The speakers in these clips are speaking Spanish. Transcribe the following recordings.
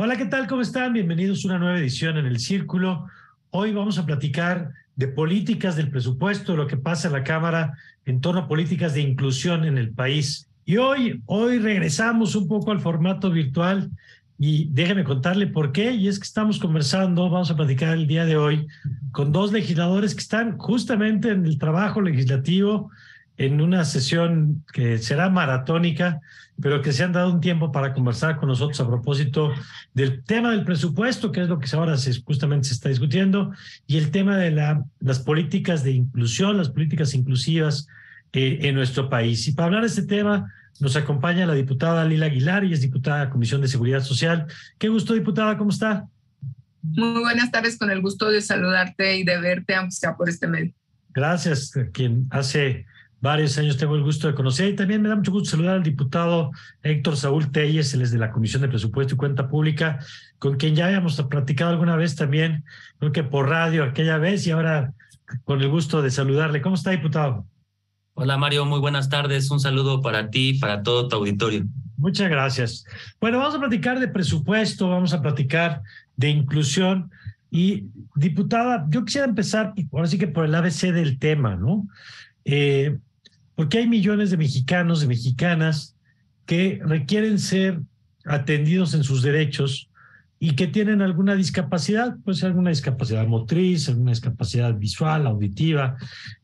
Hola, ¿qué tal? ¿Cómo están? Bienvenidos a una nueva edición en El Círculo. Hoy vamos a platicar de políticas del presupuesto, lo que pasa en la Cámara en torno a políticas de inclusión en el país. Y hoy regresamos un poco al formato virtual y déjeme contarle por qué. Y es que estamos conversando, vamos a platicar el día de hoy con dos legisladores que están justamente en el trabajo legislativo en una sesión que será maratónica, pero que se han dado un tiempo para conversar con nosotros a propósito del tema del presupuesto, que es lo que ahora justamente se está discutiendo, y el tema de las políticas de inclusión, las políticas inclusivas en nuestro país. Y para hablar de este tema nos acompaña la diputada Lila Aguilar, y es diputada de la Comisión de Seguridad Social. Qué gusto, diputada, ¿cómo está? Muy buenas tardes, con el gusto de saludarte y de verte, aunque sea por este medio. Gracias, quien hace varios años tengo el gusto de conocer, y también me da mucho gusto saludar al diputado Héctor Saúl Telles, él es de la Comisión de Presupuesto y Cuenta Pública, con quien ya habíamos platicado alguna vez también, creo que por radio aquella vez, y ahora con el gusto de saludarle. ¿Cómo está, diputado? Hola Mario, muy buenas tardes, un saludo para ti y para todo tu auditorio. Muchas gracias. Bueno, vamos a platicar de presupuesto, vamos a platicar de inclusión. Y diputada, yo quisiera empezar ahora sí que por el ABC del tema, ¿no? Porque hay millones de mexicanos, de mexicanas que requieren ser atendidos en sus derechos y que tienen alguna discapacidad, pues alguna discapacidad motriz, alguna discapacidad visual, auditiva,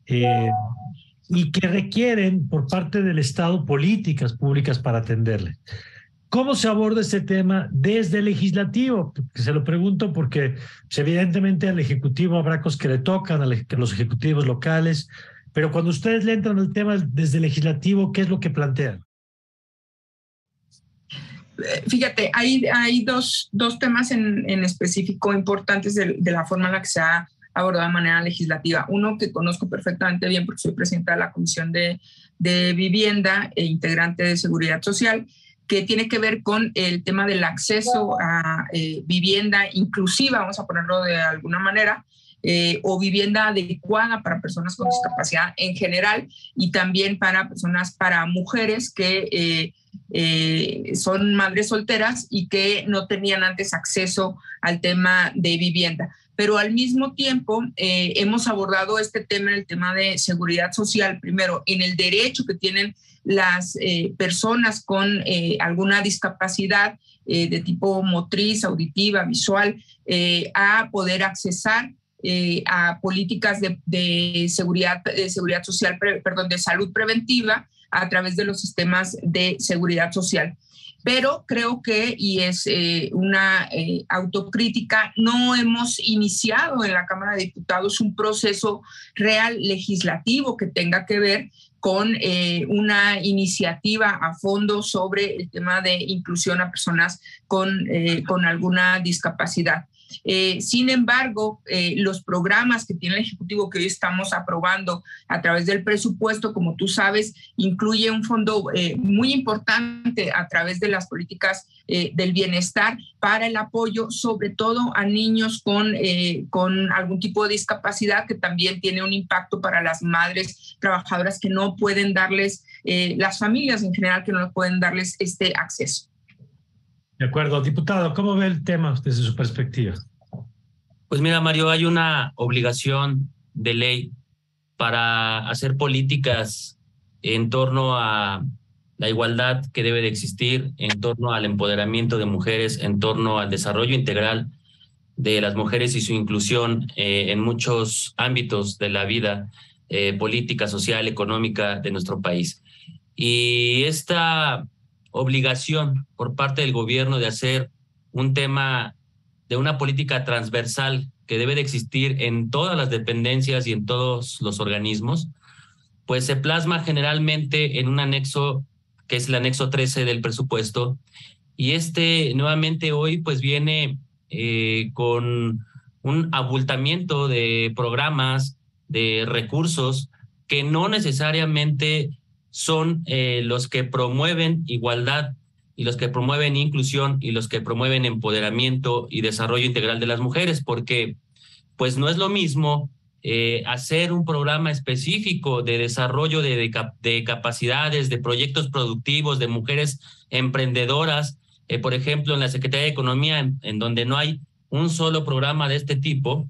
y que requieren por parte del Estado políticas públicas para atenderle. ¿Cómo se aborda este tema desde el legislativo? Se lo pregunto porque pues, evidentemente al Ejecutivo habrá cosas que le tocan a los ejecutivos locales, pero cuando ustedes le entran al tema desde el legislativo, ¿qué es lo que plantean? Fíjate, hay dos temas en específico importantes de la forma en la que se ha abordado de manera legislativa. Uno que conozco perfectamente bien porque soy presidenta de la Comisión de Vivienda e integrante de Seguridad Social, que tiene que ver con el tema del acceso a vivienda inclusiva, vamos a ponerlo de alguna manera, o vivienda adecuada para personas con discapacidad en general, y también para mujeres que son madres solteras y que no tenían antes acceso al tema de vivienda. Pero al mismo tiempo hemos abordado este tema, el tema de seguridad social, primero en el derecho que tienen las personas con alguna discapacidad de tipo motriz, auditiva, visual, a poder accesar a políticas de seguridad social, de salud preventiva a través de los sistemas de seguridad social. Pero creo que, y es una autocrítica, no hemos iniciado en la Cámara de Diputados un proceso real legislativo que tenga que ver con una iniciativa a fondo sobre el tema de inclusión a personas con alguna discapacidad. Sin embargo, los programas que tiene el Ejecutivo que hoy estamos aprobando a través del presupuesto, como tú sabes, incluye un fondo muy importante a través de las políticas del bienestar para el apoyo, sobre todo a niños con algún tipo de discapacidad, que también tiene un impacto para las madres trabajadoras que no pueden darles, las familias en general que no pueden darles este acceso. De acuerdo. Diputado, ¿cómo ve el tema desde su perspectiva? Pues mira, Mario, hay una obligación de ley para hacer políticas en torno a la igualdad que debe de existir, en torno al empoderamiento de mujeres, en torno al desarrollo integral de las mujeres y su inclusión en muchos ámbitos de la vida política, social, económica de nuestro país. Y esta obligación por parte del gobierno de hacer un tema de una política transversal que debe de existir en todas las dependencias y en todos los organismos, pues se plasma generalmente en un anexo que es el anexo 13 del presupuesto, y nuevamente hoy pues viene con un abultamiento de programas, de recursos que no necesariamente son los que promueven igualdad y los que promueven inclusión y los que promueven empoderamiento y desarrollo integral de las mujeres, porque pues no es lo mismo hacer un programa específico de desarrollo de capacidades, de proyectos productivos, de mujeres emprendedoras por ejemplo, en la Secretaría de Economía, en donde no hay un solo programa de este tipo,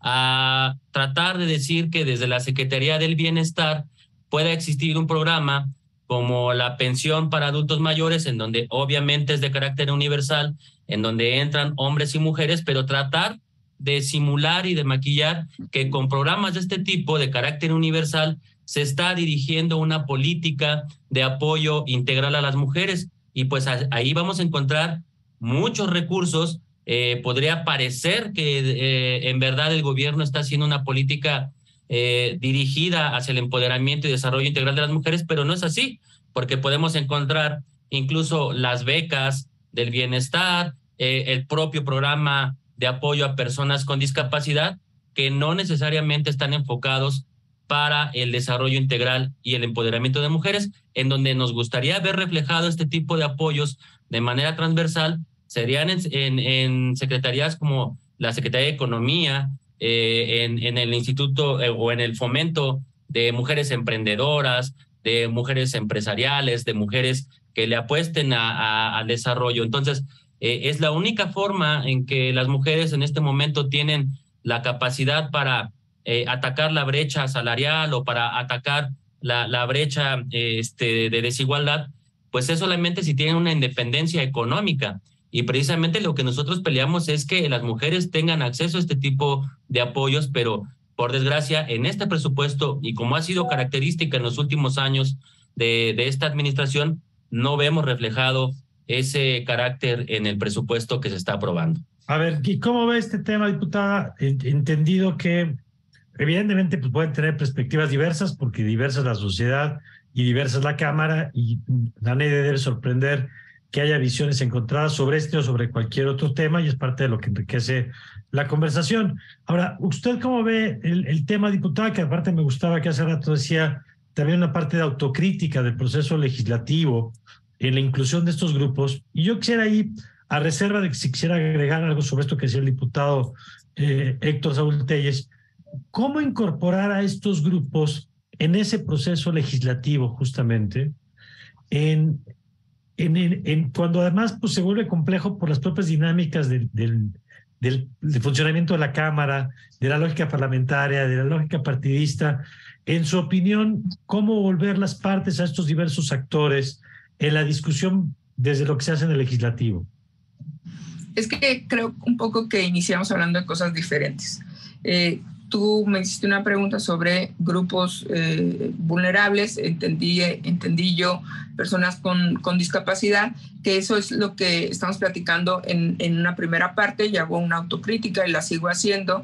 a tratar de decir que desde la Secretaría del Bienestar pueda existir un programa como la pensión para adultos mayores, en donde obviamente es de carácter universal, en donde entran hombres y mujeres, pero tratar de simular y de maquillar que con programas de este tipo de carácter universal se está dirigiendo una política de apoyo integral a las mujeres, y pues ahí vamos a encontrar muchos recursos. Podría parecer que en verdad el gobierno está haciendo una política dirigida hacia el empoderamiento y desarrollo integral de las mujeres, pero no es así, porque podemos encontrar incluso las becas del bienestar, el propio programa de apoyo a personas con discapacidad, que no necesariamente están enfocados para el desarrollo integral y el empoderamiento de mujeres. En donde nos gustaría ver reflejado este tipo de apoyos de manera transversal serían en secretarías como la Secretaría de Economía, en el Instituto o en el fomento de mujeres emprendedoras, de mujeres empresariales, de mujeres que le apuesten al desarrollo. Entonces, es la única forma en que las mujeres en este momento tienen la capacidad para atacar la brecha salarial o para atacar la brecha de desigualdad, pues es solamente si tienen una independencia económica. Y precisamente lo que nosotros peleamos es que las mujeres tengan acceso a este tipo de apoyos, pero por desgracia en este presupuesto, y como ha sido característica en los últimos años de esta administración, no vemos reflejado ese carácter en el presupuesto que se está aprobando. A ver, ¿y cómo ve este tema, diputada? Entendido que evidentemente pues pueden tener perspectivas diversas, porque diversa es la sociedad y diversa es la Cámara, y a nadie debe sorprender que haya visiones encontradas sobre este o sobre cualquier otro tema, y es parte de lo que enriquece la conversación. Ahora, ¿usted cómo ve el tema, diputada? Que aparte me gustaba que hace rato decía también una parte de autocrítica del proceso legislativo en la inclusión de estos grupos. Y yo quisiera ahí, a reserva de que si quisiera agregar algo sobre esto que decía el diputado Héctor Saúl Telles, ¿cómo incorporar a estos grupos en ese proceso legislativo justamente, cuando además pues, se vuelve complejo por las propias dinámicas del funcionamiento de la Cámara, de la lógica parlamentaria, de la lógica partidista? En su opinión, ¿cómo volver las partes a estos diversos actores en la discusión desde lo que se hace en el legislativo? Es que creo un poco que iniciamos hablando de cosas diferentes. Tú me hiciste una pregunta sobre grupos vulnerables, entendí yo personas con discapacidad, que eso es lo que estamos platicando en una primera parte, y hago una autocrítica y la sigo haciendo,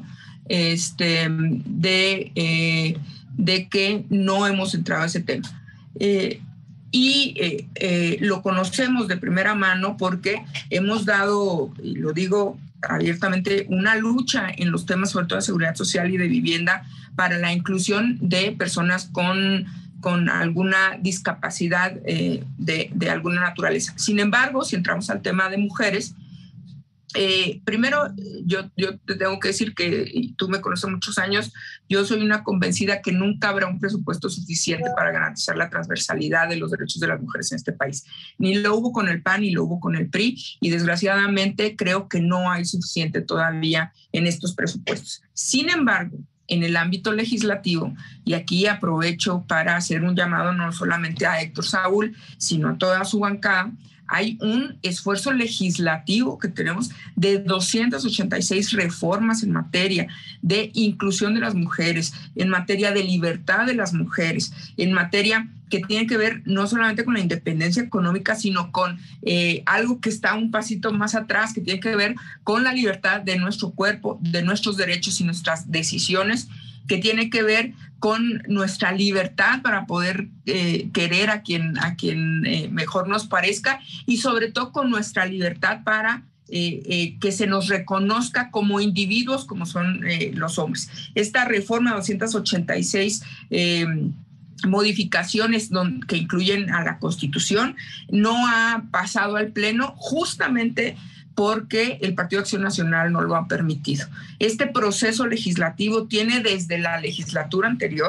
de que no hemos entrado a ese tema. Lo conocemos de primera mano porque hemos dado, y lo digo abiertamente, una lucha en los temas sobre todo de seguridad social y de vivienda para la inclusión de personas con alguna discapacidad de alguna naturaleza. Sin embargo, si entramos al tema de mujeres, primero yo te tengo que decir que, y tú me conoces muchos años, yo soy una convencida que nunca habrá un presupuesto suficiente para garantizar la transversalidad de los derechos de las mujeres en este país. Ni lo hubo con el PAN ni lo hubo con el PRI, y desgraciadamente creo que no hay suficiente todavía en estos presupuestos. Sin embargo, en el ámbito legislativo, y aquí aprovecho para hacer un llamado no solamente a Héctor Saúl, sino a toda su bancada, hay un esfuerzo legislativo que tenemos de 286 reformas en materia de inclusión de las mujeres, en materia de libertad de las mujeres, en materia que tiene que ver no solamente con la independencia económica, sino con algo que está un pasito más atrás, que tiene que ver con la libertad de nuestro cuerpo, de nuestros derechos y nuestras decisiones, que tiene que ver con nuestra libertad para poder querer a quien mejor nos parezca, y sobre todo con nuestra libertad para que se nos reconozca como individuos, como son los hombres. Esta reforma 286 modificaciones que incluyen a la Constitución no ha pasado al Pleno justamente porque el Partido Acción Nacional no lo ha permitido. Este proceso legislativo tiene desde la legislatura anterior,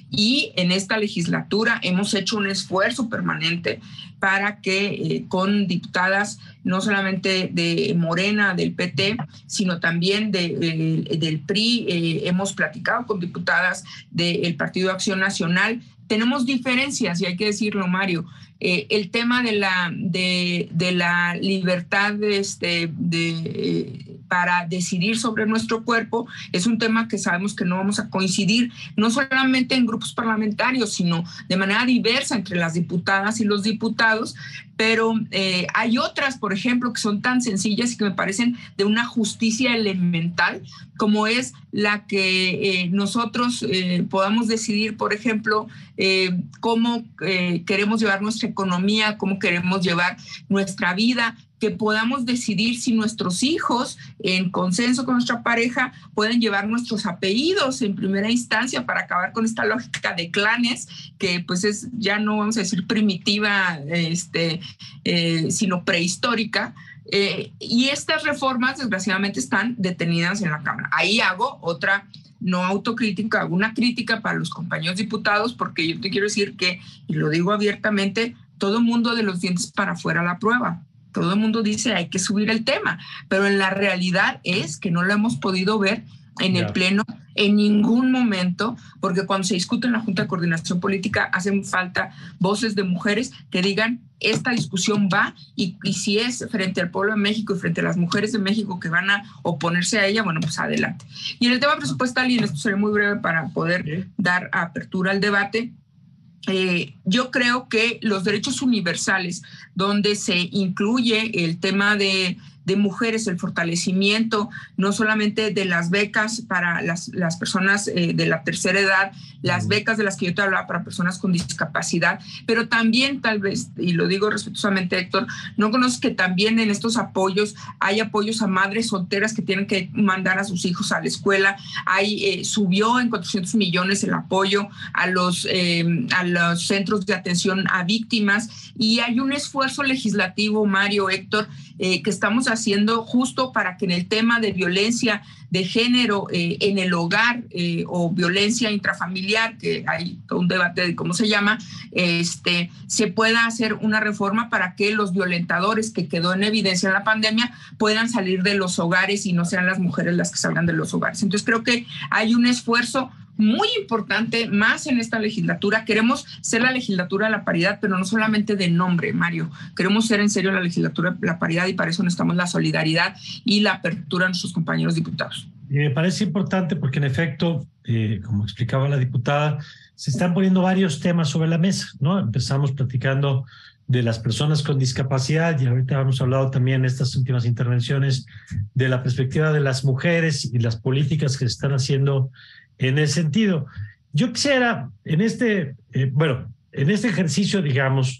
Y en esta legislatura hemos hecho un esfuerzo permanente para que con diputadas no solamente de Morena, del PT, sino también del PRI, hemos platicado con diputadas del Partido Acción Nacional. Tenemos diferencias, y hay que decirlo, Mario. El tema de la libertad para decidir sobre nuestro cuerpo es un tema que sabemos que no vamos a coincidir, no solamente en grupos parlamentarios, sino de manera diversa entre las diputadas y los diputados, pero hay otras, por ejemplo, que son tan sencillas y que me parecen de una justicia elemental, como es la que nosotros podamos decidir, por ejemplo, cómo queremos llevar nuestra economía, cómo queremos llevar nuestra vida, que podamos decidir si nuestros hijos, en consenso con nuestra pareja, pueden llevar nuestros apellidos en primera instancia para acabar con esta lógica de clanes, que pues es, ya no vamos a decir primitiva, sino prehistórica. Y estas reformas, desgraciadamente, están detenidas en la Cámara. Ahí hago otra, no autocrítica, hago una crítica para los compañeros diputados, porque yo te quiero decir que, y lo digo abiertamente, todo el mundo de los dientes para afuera la prueba. Todo el mundo dice hay que subir el tema, pero en la realidad es que no lo hemos podido ver en el Pleno en ningún momento, porque cuando se discute en la Junta de Coordinación Política hacen falta voces de mujeres que digan esta discusión va, y si es frente al pueblo de México y frente a las mujeres de México que van a oponerse a ella, bueno, pues adelante. Y en el tema presupuestal, y en esto seré muy breve para poder dar apertura al debate, yo creo que los derechos universales, donde se incluye el tema de mujeres, el fortalecimiento no solamente de las becas para las personas de la tercera edad, las becas de las que yo te hablaba para personas con discapacidad, pero también tal vez, y lo digo respetuosamente, Héctor, no conozco que también en estos apoyos hay apoyos a madres solteras que tienen que mandar a sus hijos a la escuela. Subió en 400 millones el apoyo a los centros de atención a víctimas, y hay un esfuerzo legislativo, Mario, Héctor, que estamos haciendo justo para que en el tema de violencia de género en el hogar o violencia intrafamiliar, que hay todo un debate de cómo se llama, se pueda hacer una reforma para que los violentadores, que quedó en evidencia en la pandemia, puedan salir de los hogares y no sean las mujeres las que salgan de los hogares. Entonces creo que hay un esfuerzo muy importante más en esta legislatura. Queremos ser la legislatura de la paridad, pero no solamente de nombre, Mario. Queremos ser en serio la legislatura de la paridad, y para eso necesitamos la solidaridad y la apertura de nuestros compañeros diputados. Y me parece importante porque, en efecto, como explicaba la diputada, se están poniendo varios temas sobre la mesa, ¿no? Empezamos platicando de las personas con discapacidad, y ahorita hemos hablado también en estas últimas intervenciones de la perspectiva de las mujeres y las políticas que se están haciendo en ese sentido. Yo quisiera, en este ejercicio, digamos,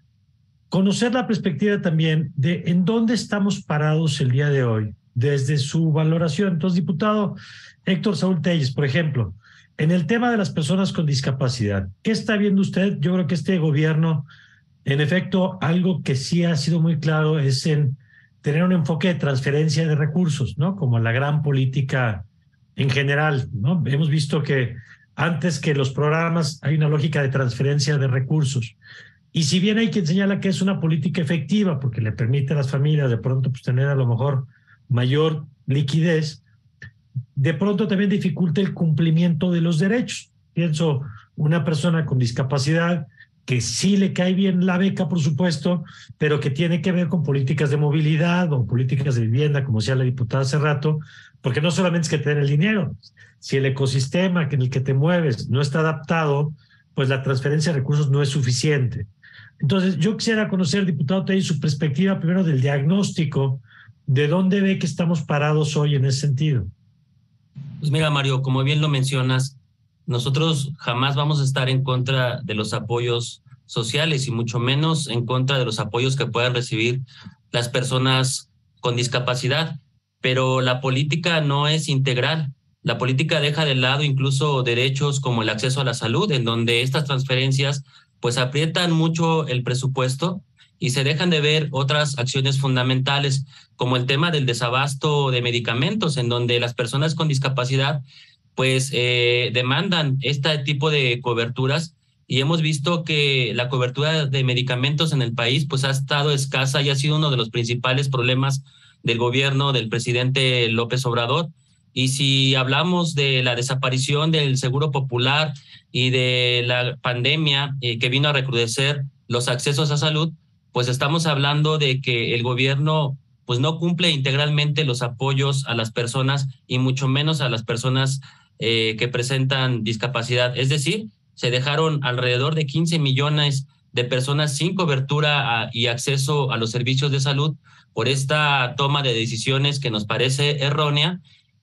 conocer la perspectiva también de en dónde estamos parados el día de hoy, desde su valoración. Entonces, diputado Héctor Saúl Telles, por ejemplo, en el tema de las personas con discapacidad, ¿qué está viendo usted? Yo creo que este gobierno, en efecto, algo que sí ha sido muy claro es en tener un enfoque de transferencia de recursos, ¿no? Como la gran política en general, ¿no? Hemos visto que antes que los programas hay una lógica de transferencia de recursos. Y si bien hay quien señala que es una política efectiva porque le permite a las familias de pronto pues, tener a lo mejor mayor liquidez, de pronto también dificulta el cumplimiento de los derechos. Pienso, una persona con discapacidad que sí le cae bien la beca, por supuesto, pero que tiene que ver con políticas de movilidad o políticas de vivienda, como decía la diputada hace rato, porque no solamente es que te den el dinero, si el ecosistema en el que te mueves no está adaptado, pues la transferencia de recursos no es suficiente. Entonces, yo quisiera conocer, diputado Telles, su perspectiva primero del diagnóstico, de dónde ve que estamos parados hoy en ese sentido. Pues mira, Mario, como bien lo mencionas, nosotros jamás vamos a estar en contra de los apoyos sociales y mucho menos en contra de los apoyos que puedan recibir las personas con discapacidad. Pero la política no es integral. La política deja de lado incluso derechos como el acceso a la salud, en donde estas transferencias pues aprietan mucho el presupuesto y se dejan de ver otras acciones fundamentales, como el tema del desabasto de medicamentos, en donde las personas con discapacidad pues demandan este tipo de coberturas, y hemos visto que la cobertura de medicamentos en el país pues ha estado escasa y ha sido uno de los principales problemas del gobierno del presidente López Obrador. Y si hablamos de la desaparición del Seguro Popular y de la pandemia que vino a recrudecer los accesos a salud, pues estamos hablando de que el gobierno pues no cumple integralmente los apoyos a las personas y mucho menos a las personas que presentan discapacidad. Es decir, se dejaron alrededor de 15 millones de personas sin cobertura y acceso a los servicios de salud por esta toma de decisiones que nos parece errónea,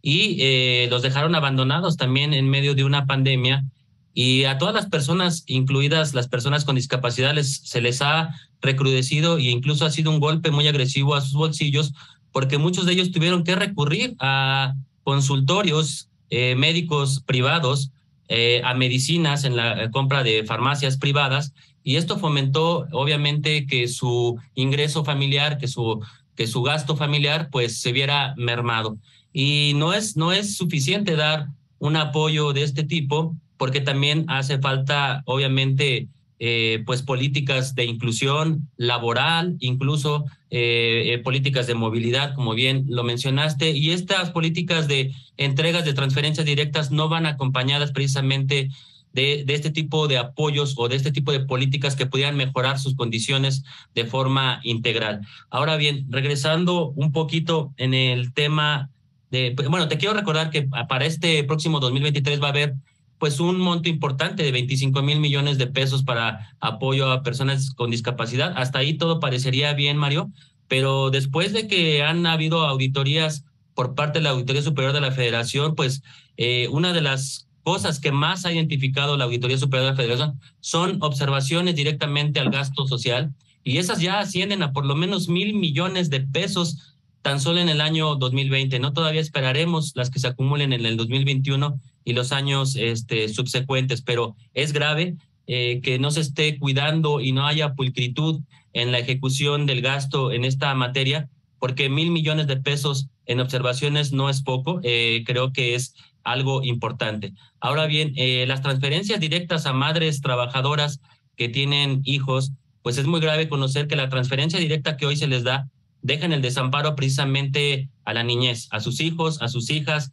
y los dejaron abandonados también en medio de una pandemia. Y a todas las personas, incluidas las personas con discapacidad, se les ha recrudecido, e incluso ha sido un golpe muy agresivo a sus bolsillos, porque muchos de ellos tuvieron que recurrir a consultorios médicos privados, a medicinas en la compra de farmacias privadas, y esto fomentó obviamente que su ingreso familiar, que su gasto familiar pues se viera mermado. Y no es suficiente dar un apoyo de este tipo, porque también hace falta obviamente pues políticas de inclusión laboral, incluso políticas de movilidad, como bien lo mencionaste, y estas políticas de entregas de transferencias directas no van acompañadas precisamente de este tipo de apoyos o de este tipo de políticas que pudieran mejorar sus condiciones de forma integral. Ahora bien, regresando un poquito en el tema bueno, te quiero recordar que para este próximo 2023 va a haber pues un monto importante de 25,000 millones de pesos para apoyo a personas con discapacidad. Hasta ahí todo parecería bien, Mario, pero después de que han habido auditorías por parte de la Auditoría Superior de la Federación, pues una de las cosas que más ha identificado la Auditoría Superior de la Federación son observaciones directamente al gasto social, y esas ya ascienden a por lo menos 1,000 millones de pesos tan solo en el año 2020, ¿no? Todavía esperaremos las que se acumulen en el 2021 y los años subsecuentes, pero es grave que no se esté cuidando y no haya pulcritud en la ejecución del gasto en esta materia, porque 1,000 millones de pesos en observaciones no es poco, creo que es algo importante. Ahora bien, las transferencias directas a madres trabajadoras que tienen hijos, pues es muy grave conocer que la transferencia directa que hoy se les da deja en el desamparo precisamente a la niñez, a sus hijos, a sus hijas,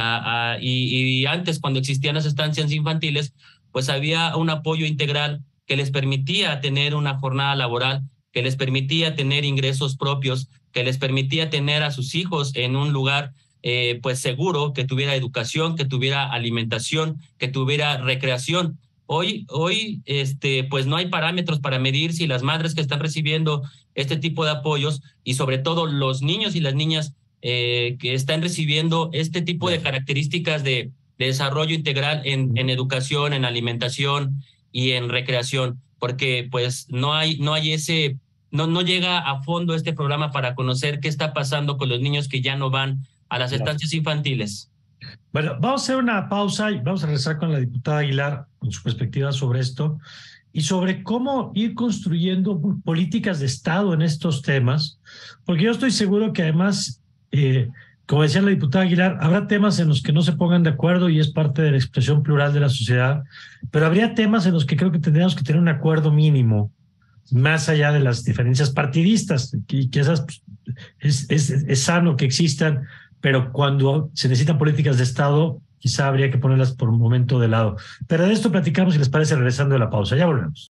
y antes, cuando existían las estancias infantiles, pues había un apoyo integral que les permitía tener una jornada laboral, que les permitía tener ingresos propios, que les permitía tener a sus hijos en un lugar pues seguro, que tuviera educación, que tuviera alimentación, que tuviera recreación. Hoy pues no hay parámetros para medir si las madres que están recibiendo este tipo de apoyos, y sobre todo los niños y las niñas que están recibiendo este tipo de características de desarrollo integral en educación, en alimentación y en recreación, porque pues no llega a fondo este programa para conocer qué está pasando con los niños que ya no van a las estancias infantiles. Bueno, vamos a hacer una pausa y vamos a regresar con la diputada Aguilar con su perspectiva sobre esto y sobre cómo ir construyendo políticas de Estado en estos temas, porque yo estoy seguro que además, como decía la diputada Aguilar, habrá temas en los que no se pongan de acuerdo y es parte de la expresión plural de la sociedad, pero habría temas en los que creo que tendríamos que tener un acuerdo mínimo, más allá de las diferencias partidistas, y que esas es sano que existan, pero cuando se necesitan políticas de Estado, quizá habría que ponerlas por un momento de lado. Pero de esto platicamos, si les parece, regresando de la pausa. Ya volvemos.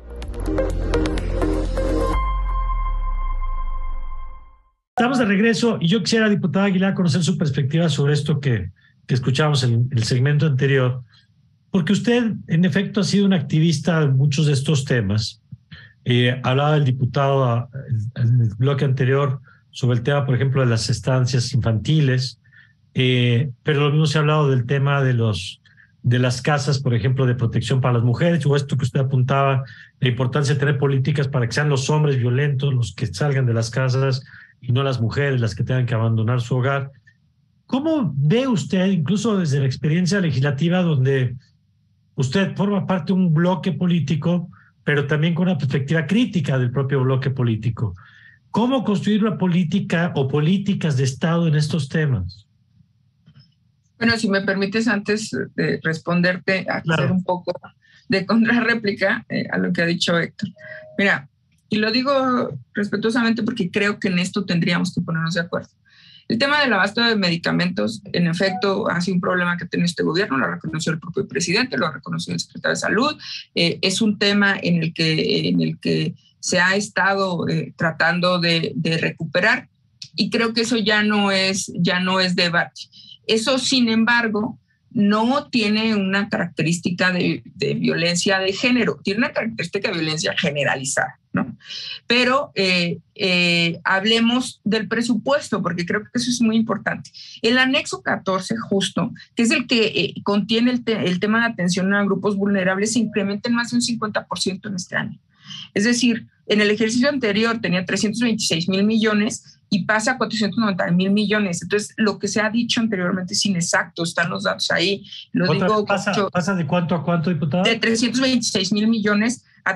Estamos de regreso y yo quisiera, diputada Aguilar, conocer su perspectiva sobre esto que escuchamos en el segmento anterior, porque usted, en efecto, ha sido un activista de muchos de estos temas. Hablaba el diputado en el bloque anterior sobre el tema, por ejemplo, de las estancias infantiles, pero lo mismo se ha hablado del tema de las casas, por ejemplo, de protección para las mujeres, o esto que usted apuntaba, la importancia de tener políticas para que sean los hombres violentos los que salgan de las casas y no las mujeres las que tengan que abandonar su hogar. ¿Cómo ve usted, incluso desde la experiencia legislativa, donde usted forma parte de un bloque político, pero también con una perspectiva crítica del propio bloque político? ¿Cómo construir una política o políticas de Estado en estos temas? Bueno, si me permites, antes de responderte, hacer un poco de contrarréplica a lo que ha dicho Héctor. Mira, y lo digo respetuosamente porque creo que en esto tendríamos que ponernos de acuerdo. El tema del abasto de medicamentos, en efecto, ha sido un problema que ha tenido este gobierno, lo reconoció el propio presidente, lo reconoció el secretario de Salud. Es un tema en el que se ha estado tratando de recuperar, y creo que eso ya no es debate. Eso, sin embargo, no tiene una característica de violencia de género, tiene una característica de violencia generalizada, ¿no? Pero hablemos del presupuesto, porque creo que eso es muy importante. El anexo 14, justo, que es el que contiene el tema de atención a grupos vulnerables, se incrementa en más de un 50% en este año. Es decir, en el ejercicio anterior tenía 326,000 millones y pasa a 490,000 millones. Entonces, lo que se ha dicho anteriormente es inexacto, están los datos ahí. ¿Pasa de cuánto a cuánto, diputada? De 326,000 millones a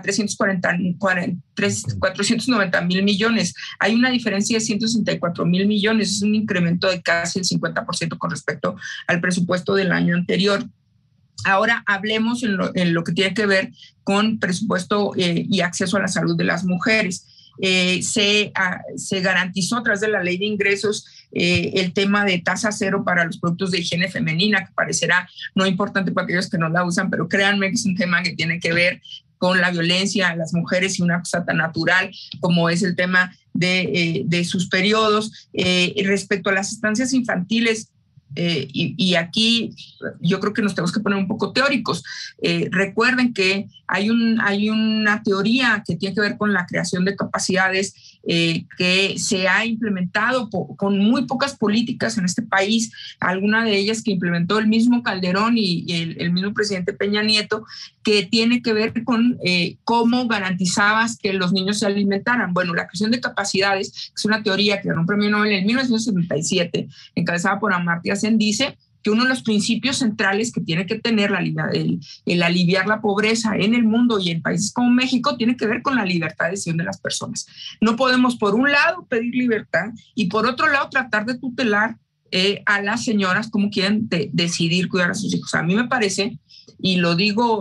490,000 millones. Hay una diferencia de 164,000 millones, es un incremento de casi el 50% con respecto al presupuesto del año anterior. Ahora hablemos en lo que tiene que ver con presupuesto y acceso a la salud de las mujeres. Se garantizó a través de la ley de ingresos el tema de tasa cero para los productos de higiene femenina, que parecerá no importante para aquellos que no la usan, pero créanme que es un tema que tiene que ver con la violencia a las mujeres y una cosa tan natural como es el tema de sus periodos. Respecto a las estancias infantiles, y aquí yo creo que nos tenemos que poner un poco teóricos. Recuerden que hay una teoría que tiene que ver con la creación de capacidades que se ha implementado con muy pocas políticas en este país, alguna de ellas que implementó el mismo Calderón y el mismo presidente Peña Nieto, que tiene que ver con cómo garantizabas que los niños se alimentaran. Bueno, la creación de capacidades, que es una teoría que ganó un premio Nobel en 1977, encabezada por Amartya Sen, dice que uno de los principios centrales que tiene que tener el aliviar la pobreza en el mundo y en países como México tiene que ver con la libertad de decisión de las personas. No podemos, por un lado, pedir libertad y, por otro lado, tratar de tutelar a las señoras como quieren decidir cuidar a sus hijos. A mí me parece, y lo digo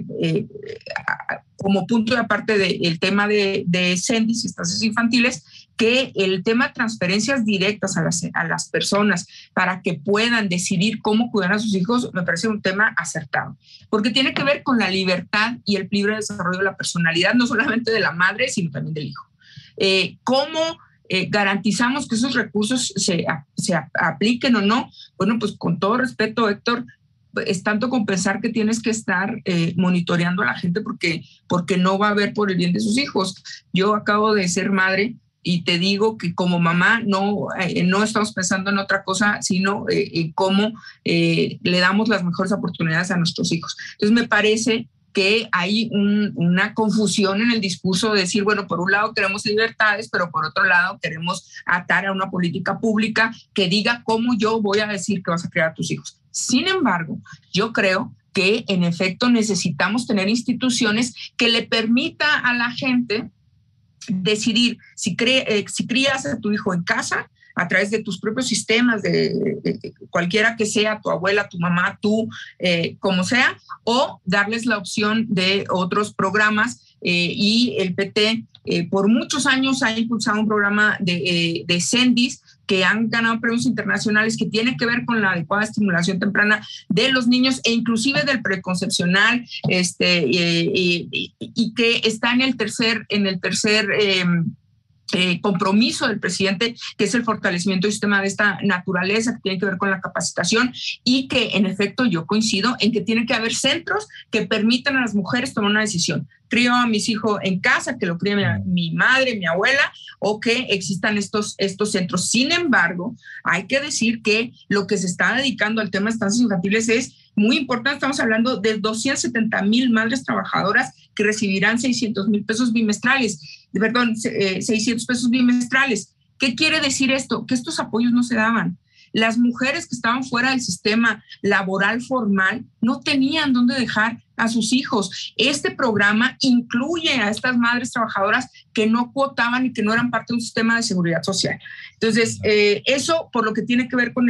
como punto de aparte del tema de CENDIS y estancias infantiles, que el tema de transferencias directas a las personas para que puedan decidir cómo cuidar a sus hijos me parece un tema acertado, porque tiene que ver con la libertad y el libre desarrollo de la personalidad, no solamente de la madre, sino también del hijo. ¿Cómo garantizamos que esos recursos se apliquen o no? Bueno, pues con todo respeto, Héctor, es tanto con pensar que tienes que estar monitoreando a la gente porque no va a ver por el bien de sus hijos. Yo acabo de ser madre y te digo que como mamá no estamos pensando en otra cosa, sino en cómo le damos las mejores oportunidades a nuestros hijos. Entonces me parece que hay una confusión en el discurso de decir, bueno, por un lado queremos libertades, pero por otro lado queremos atar a una política pública que diga cómo yo voy a decir que vas a criar a tus hijos. Sin embargo, yo creo que en efecto necesitamos tener instituciones que le permita a la gente decidir si crías a tu hijo en casa a través de tus propios sistemas, de cualquiera que sea, tu abuela, tu mamá, tú, como sea, o darles la opción de otros programas. Y el PT por muchos años ha impulsado un programa de CENDIS que han ganado premios internacionales que tienen que ver con la adecuada estimulación temprana de los niños e inclusive del preconcepcional, y que está en el tercer compromiso del presidente, que es el fortalecimiento del sistema de esta naturaleza, que tiene que ver con la capacitación, y que en efecto yo coincido en que tiene que haber centros que permitan a las mujeres tomar una decisión. Crío a mis hijos en casa, que lo críe mi madre, mi abuela, o que existan estos centros. Sin embargo, hay que decir que lo que se está dedicando al tema de estancias infantiles es muy importante. Estamos hablando de 270,000 madres trabajadoras que recibirán 600 pesos bimestrales. ¿Qué quiere decir esto? Que estos apoyos no se daban. Las mujeres que estaban fuera del sistema laboral formal no tenían dónde dejar a sus hijos. Este programa incluye a estas madres trabajadoras que no cuotaban y que no eran parte de un sistema de seguridad social. Entonces, eso por lo que tiene que ver con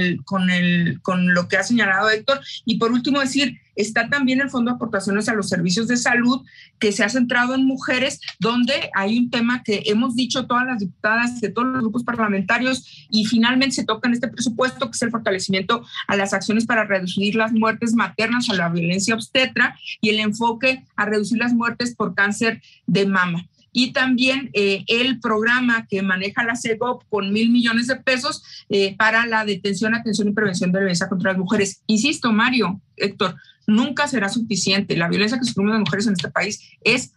lo que ha señalado Héctor. Y por último decir, está también el Fondo de Aportaciones a los Servicios de Salud, que se ha centrado en mujeres, donde hay un tema que hemos dicho todas las diputadas de todos los grupos parlamentarios y finalmente se toca en este presupuesto, que es el fortalecimiento a las acciones para reducir las muertes maternas, a la violencia obstetra y el enfoque a reducir las muertes por cáncer de mama. Y también el programa que maneja la CEGOP con 1,000 millones de pesos para la detención, atención y prevención de la violencia contra las mujeres. Insisto, Mario, Héctor, nunca será suficiente. La violencia que sufrimos las mujeres en este país es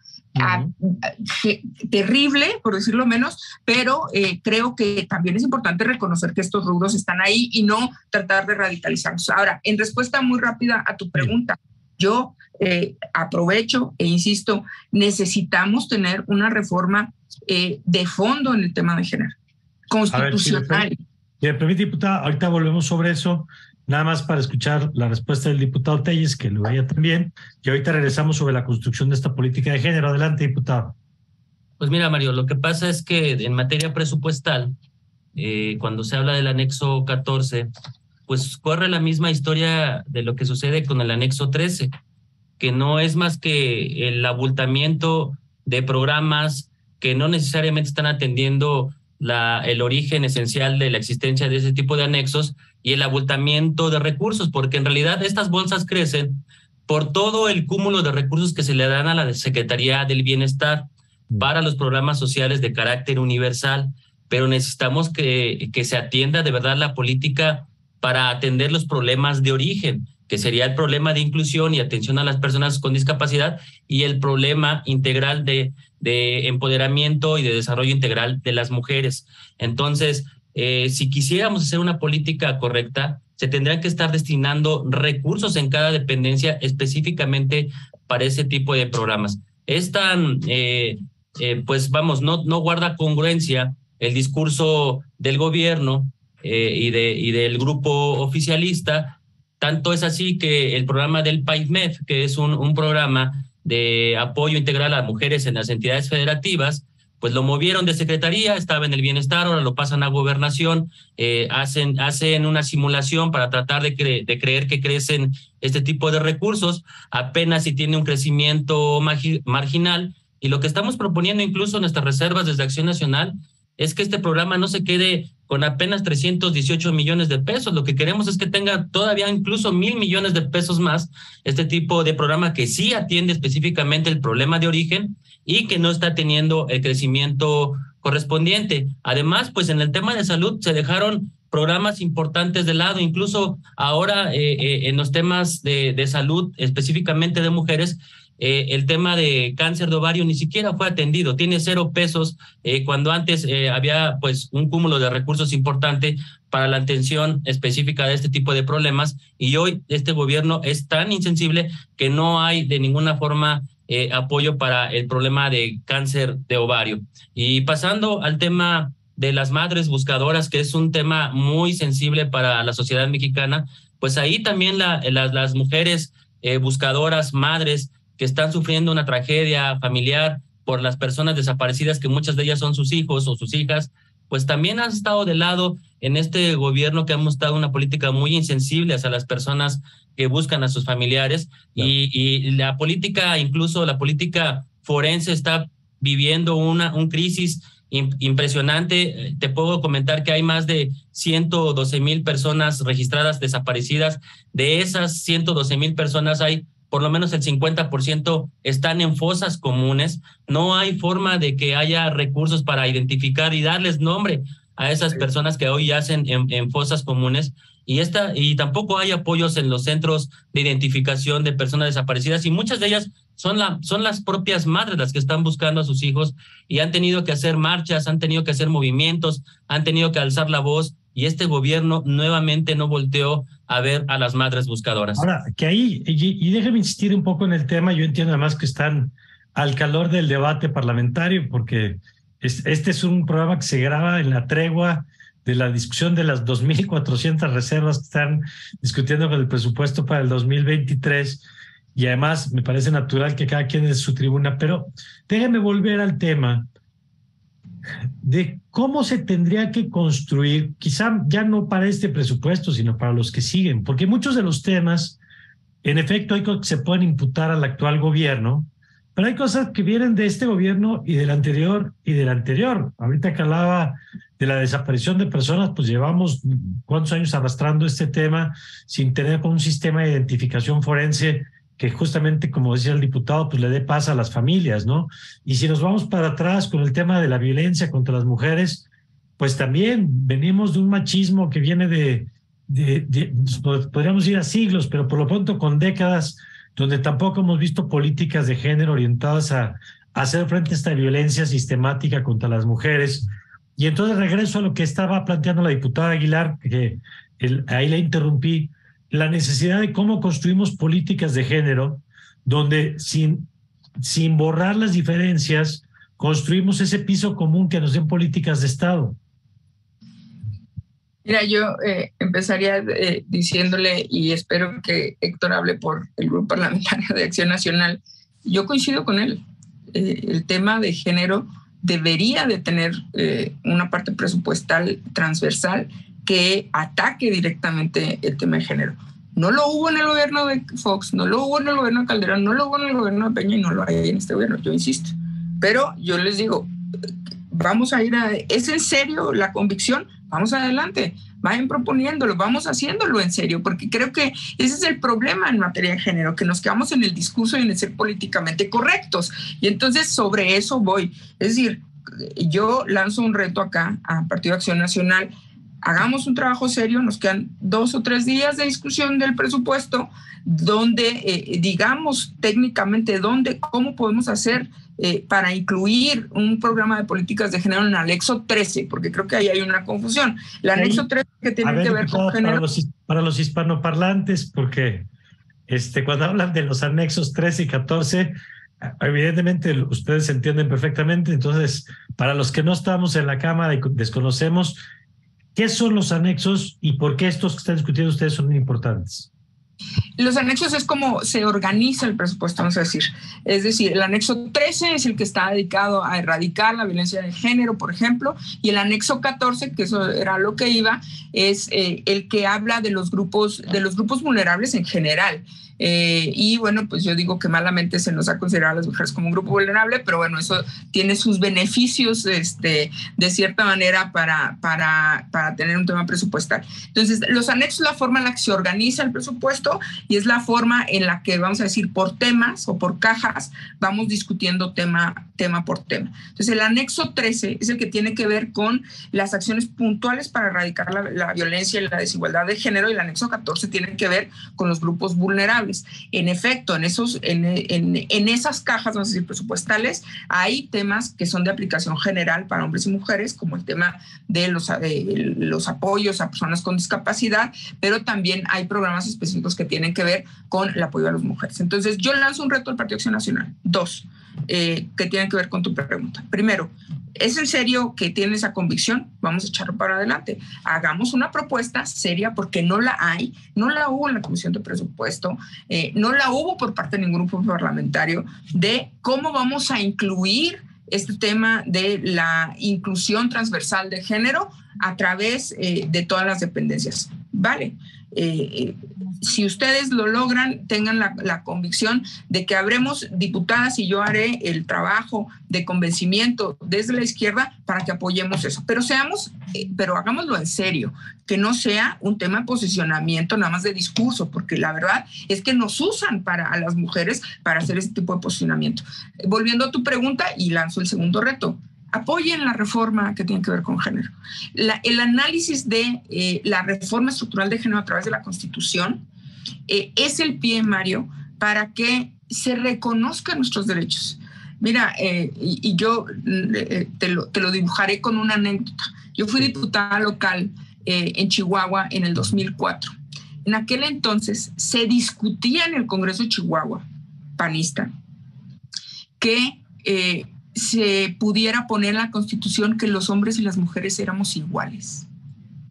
terrible, por decirlo menos, pero creo que también es importante reconocer que estos rubros están ahí y no tratar de radicalizarlos. Ahora, en respuesta muy rápida a tu pregunta, yo aprovecho e insisto, necesitamos tener una reforma de fondo en el tema de género, constitucional. Si me permite, diputada, ahorita volvemos sobre eso, nada más para escuchar la respuesta del diputado Telles, que lo veía también, y ahorita regresamos sobre la construcción de esta política de género. Adelante, diputado. Pues mira, Mario, lo que pasa es que en materia presupuestal, cuando se habla del anexo 14, pues corre la misma historia de lo que sucede con el anexo 13, que no es más que el abultamiento de programas que no necesariamente están atendiendo el origen esencial de la existencia de ese tipo de anexos y el abultamiento de recursos, porque en realidad estas bolsas crecen por todo el cúmulo de recursos que se le dan a la Secretaría del Bienestar para los programas sociales de carácter universal, pero necesitamos que se atienda de verdad la política para atender los problemas de origen, que sería el problema de inclusión y atención a las personas con discapacidad y el problema integral de empoderamiento y de desarrollo integral de las mujeres. Entonces, si quisiéramos hacer una política correcta, se tendrían que estar destinando recursos en cada dependencia específicamente para ese tipo de programas. Es tan, pues vamos, no guarda congruencia el discurso del gobierno y del grupo oficialista. Tanto es así que el programa del PAIMEF, que es un programa de apoyo integral a mujeres en las entidades federativas, pues lo movieron de secretaría, estaba en el bienestar, ahora lo pasan a gobernación, hacen una simulación para tratar de creer que crecen este tipo de recursos, apenas si tiene un crecimiento marginal, y lo que estamos proponiendo incluso en nuestras reservas desde Acción Nacional es que este programa no se quede con apenas 318 millones de pesos. Lo que queremos es que tenga todavía incluso 1,000 millones de pesos más este tipo de programa que sí atiende específicamente el problema de origen y que no está teniendo el crecimiento correspondiente. Además, pues en el tema de salud se dejaron programas importantes de lado, incluso ahora en los temas de salud, específicamente de mujeres, el tema de cáncer de ovario ni siquiera fue atendido, tiene 0 pesos, cuando antes había pues un cúmulo de recursos importante para la atención específica de este tipo de problemas, y hoy este gobierno es tan insensible que no hay de ninguna forma apoyo para el problema de cáncer de ovario. Y pasando al tema de las madres buscadoras, que es un tema muy sensible para la sociedad mexicana, pues ahí también las mujeres buscadoras, madres, que están sufriendo una tragedia familiar por las personas desaparecidas, que muchas de ellas son sus hijos o sus hijas, pues también han estado de lado en este gobierno, que ha mostrado una política muy insensible hacia las personas que buscan a sus familiares. Claro. Y la política, incluso la política forense, está viviendo un crisis impresionante. Te puedo comentar que hay más de 112,000 personas registradas desaparecidas. De esas 112,000 personas hay por lo menos el 50% están en fosas comunes. No hay forma de que haya recursos para identificar y darles nombre a esas personas que hoy yacen en fosas comunes. Y tampoco hay apoyos en los centros de identificación de personas desaparecidas, y muchas de ellas son las propias madres las que están buscando a sus hijos y han tenido que hacer marchas, han tenido que hacer movimientos, han tenido que alzar la voz, y este gobierno nuevamente no volteó a ver a las madres buscadoras. Ahora, que ahí, y déjeme insistir un poco en el tema, yo entiendo además que están al calor del debate parlamentario, porque este es un programa que se graba en la tregua de la discusión de las 2,400 reservas que están discutiendo con el presupuesto para el 2023, y además me parece natural que cada quien es su tribuna, pero déjeme volver al tema de cómo se tendría que construir, quizá ya no para este presupuesto, sino para los que siguen, porque muchos de los temas, en efecto, hay cosas que se pueden imputar al actual gobierno, pero hay cosas que vienen de este gobierno y del anterior y del anterior. Ahorita que hablaba de la desaparición de personas, pues llevamos cuántos años arrastrando este tema sin tener un sistema de identificación forense que justamente, como decía el diputado, pues le dé paz a las familias, ¿no? Y si nos vamos para atrás con el tema de la violencia contra las mujeres, pues también venimos de un machismo que viene podríamos ir a siglos, pero por lo pronto con décadas, donde tampoco hemos visto políticas de género orientadas a hacer frente a esta violencia sistemática contra las mujeres. Y entonces regreso a lo que estaba planteando la diputada Aguilar, que ahí la interrumpí, la necesidad de cómo construimos políticas de género, donde sin borrar las diferencias, construimos ese piso común que nos den políticas de Estado. Mira, yo empezaría diciéndole, y espero que Héctor hable por el Grupo Parlamentario de Acción Nacional, yo coincido con él. El tema de género debería de tener una parte presupuestal transversal que ataque directamente el tema de género. No lo hubo en el gobierno de Fox, no lo hubo en el gobierno de Calderón, no lo hubo en el gobierno de Peña y no lo hay en este gobierno, yo insisto. Pero yo les digo, vamos a ir a... ¿Es en serio la convicción? Vamos adelante, vayan proponiéndolo, vamos haciéndolo en serio, porque creo que ese es el problema en materia de género, que nos quedamos en el discurso y en el ser políticamente correctos. Y entonces sobre eso voy. Es decir, yo lanzo un reto acá a Partido Acción Nacional, hagamos un trabajo serio, nos quedan 2 o 3 días de discusión del presupuesto, donde digamos técnicamente cómo podemos hacer para incluir un programa de políticas de género en el anexo 13, porque creo que ahí hay una confusión. El anexo 13 que tiene que ver con género... Para los hispanoparlantes, porque cuando hablan de los anexos 13 y 14, evidentemente ustedes entienden perfectamente, entonces para los que no estamos en la Cámara y desconocemos, ¿qué son los anexos y por qué estos que están discutiendo ustedes son importantes? Los anexos es como se organiza el presupuesto, vamos a decir. Es decir, el anexo 13 es el que está dedicado a erradicar la violencia de género, por ejemplo, y el anexo 14, que eso era lo que iba, es el que habla de los grupos vulnerables en general. Y bueno, pues yo digo que malamente se nos ha considerado a las mujeres como un grupo vulnerable, pero bueno, eso tiene sus beneficios de cierta manera para tener un tema presupuestal. Entonces, los anexos es la forma en la que se organiza el presupuesto y es la forma en la que, vamos a decir, por temas o por cajas, vamos discutiendo tema por tema. Entonces, el anexo 13 es el que tiene que ver con las acciones puntuales para erradicar la violencia y la desigualdad de género, y el anexo 14 tiene que ver con los grupos vulnerables. En efecto, en esas cajas, vamos a decir, presupuestales, hay temas que son de aplicación general para hombres y mujeres, como el tema de los apoyos a personas con discapacidad, pero también hay programas específicos que tienen que ver con el apoyo a las mujeres. Entonces, yo lanzo un reto al Partido Acción Nacional. 2, que tienen que ver con tu pregunta. Primero, ¿es en serio que tiene esa convicción? Vamos a echarlo para adelante. Hagamos una propuesta seria, porque no la hay, no la hubo en la Comisión de Presupuesto, no la hubo por parte de ningún grupo parlamentario, de cómo vamos a incluir este tema de la inclusión transversal de género a través de todas las dependencias. Vale. Si ustedes lo logran, tengan la convicción de que habremos diputadas y yo haré el trabajo de convencimiento desde la izquierda para que apoyemos eso. Pero hagámoslo en serio, que no sea un tema de posicionamiento nada más de discurso, porque la verdad es que nos usan a las mujeres para hacer ese tipo de posicionamiento. Volviendo a tu pregunta, y lanzo el segundo reto. Apoyen la reforma que tiene que ver con género. El análisis de la reforma estructural de género a través de la Constitución es el pie, Mario, para que se reconozcan nuestros derechos. Mira, y yo te lo dibujaré con una anécdota. Yo fui diputada local en Chihuahua en el 2004. En aquel entonces se discutía en el Congreso de Chihuahua, panista, que se pudiera poner en la Constitución que los hombres y las mujeres éramos iguales.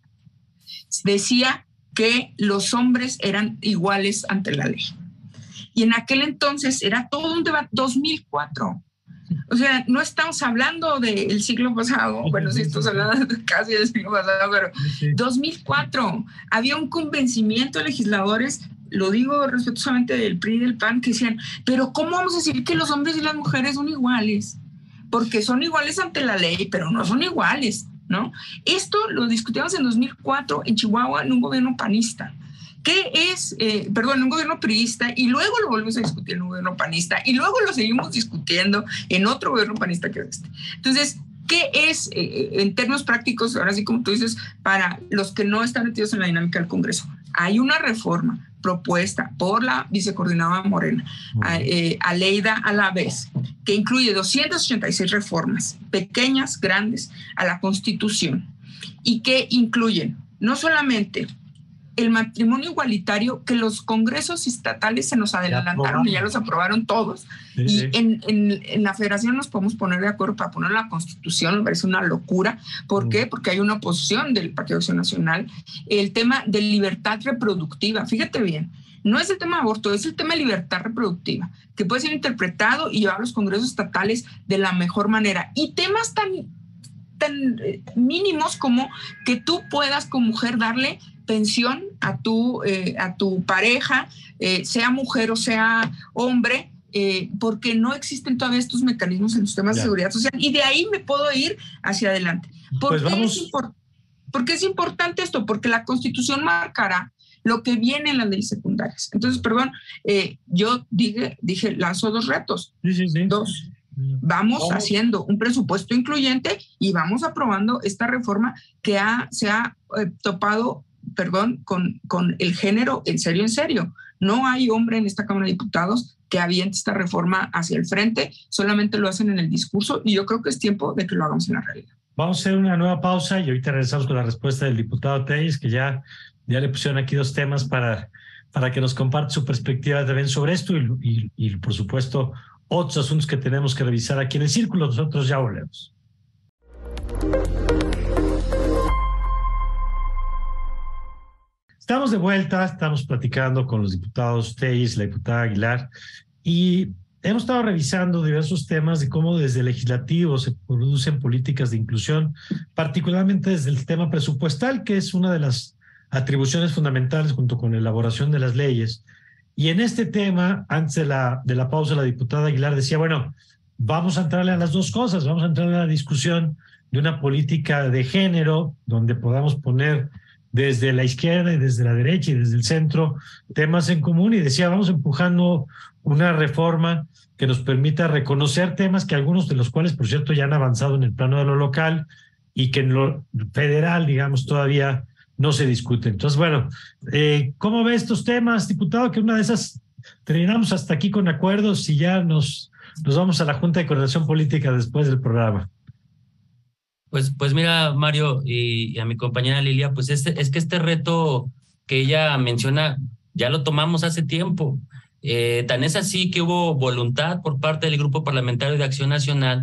Decía que los hombres eran iguales ante la ley. Y en aquel entonces era todo un debate, 2004. O sea, no estamos hablando del siglo pasado, bueno, sí estamos hablando casi del siglo pasado, pero 2004 había un convencimiento de legisladores, lo digo respetuosamente del PRI y del PAN, que decían, pero ¿cómo vamos a decir que los hombres y las mujeres son iguales? Porque son iguales ante la ley, pero no son iguales, ¿no? Esto lo discutimos en 2004 en Chihuahua en un gobierno panista. ¿Qué es, en un gobierno priista, y luego lo volvemos a discutir en un gobierno panista, y luego lo seguimos discutiendo en otro gobierno panista que es este? Entonces, ¿qué es, en términos prácticos, ahora sí como tú dices, para los que no están metidos en la dinámica del Congreso? Hay una reforma propuesta por la vicecoordinadora Morena, Aleida Alavés, que incluye 286 reformas, pequeñas, grandes, a la Constitución, y que incluyen no solamente el matrimonio igualitario, que los congresos estatales se nos adelantaron y ya los aprobaron todos. Sí, y sí. En la federación nos podemos poner de acuerdo para poner la Constitución, me parece una locura. ¿Por qué? Porque hay una oposición del Partido Acción Nacional. El tema de libertad reproductiva, fíjate bien, no es el tema de aborto, es el tema de libertad reproductiva, que puede ser interpretado y llevado a los congresos estatales de la mejor manera. Y temas tan mínimos como que tú puedas como mujer darle pensión a tu pareja, sea mujer o sea hombre, porque no existen todavía estos mecanismos en los temas de seguridad social, y de ahí me puedo ir hacia adelante. ¿Por qué es importante esto? Porque la Constitución marcará lo que viene en las leyes secundarias. Entonces, yo dije, lanzo dos retos. Sí. Dos. Vamos haciendo un presupuesto incluyente y vamos aprobando esta reforma que se ha topado con el género en serio. No hay hombre en esta Cámara de Diputados que aviente esta reforma hacia el frente, solamente lo hacen en el discurso, y yo creo que es tiempo de que lo hagamos en la realidad. Vamos a hacer una nueva pausa y ahorita regresamos con la respuesta del diputado Telles, que ya le pusieron aquí dos temas para que nos comparte su perspectiva también sobre esto y por supuesto otros asuntos que tenemos que revisar aquí en el Círculo. Nosotros ya volvemos. Estamos de vuelta, estamos platicando con los diputados Telles, la diputada Aguilar, y hemos estado revisando diversos temas de cómo desde el legislativo se producen políticas de inclusión, particularmente desde el tema presupuestal, que es una de las atribuciones fundamentales junto con la elaboración de las leyes. Y en este tema, antes de la pausa, la diputada Aguilar decía, bueno, vamos a entrarle a las dos cosas, vamos a entrarle a la discusión de una política de género, donde podamos poner desde la izquierda y desde la derecha y desde el centro temas en común, y decía, vamos empujando una reforma que nos permita reconocer temas que algunos de los cuales, por cierto, ya han avanzado en el plano de lo local y que en lo federal, digamos, todavía no se discute. Entonces, bueno, ¿cómo ve estos temas, diputado? Que una de esas terminamos hasta aquí con acuerdos y ya nos vamos a la Junta de Coordinación Política después del programa. Pues mira, Mario, y a mi compañera Lilia, pues es que este reto que ella menciona ya lo tomamos hace tiempo. Tan es así que hubo voluntad por parte del Grupo Parlamentario de Acción Nacional.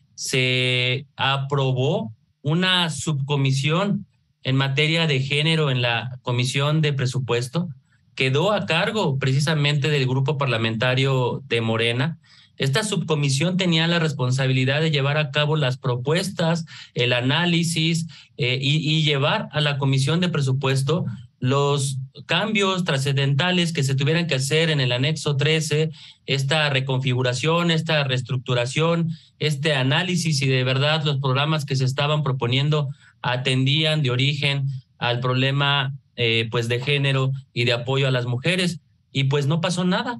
Se aprobó una subcomisión en materia de género en la Comisión de Presupuesto. Quedó a cargo precisamente del Grupo Parlamentario de Morena. Esta subcomisión tenía la responsabilidad de llevar a cabo las propuestas, el análisis y llevar a la Comisión de Presupuesto los cambios trascendentales que se tuvieran que hacer en el anexo 13, esta reconfiguración, esta reestructuración, este análisis, y de verdad los programas que se estaban proponiendo atendían de origen al problema pues de género y de apoyo a las mujeres, y pues no pasó nada.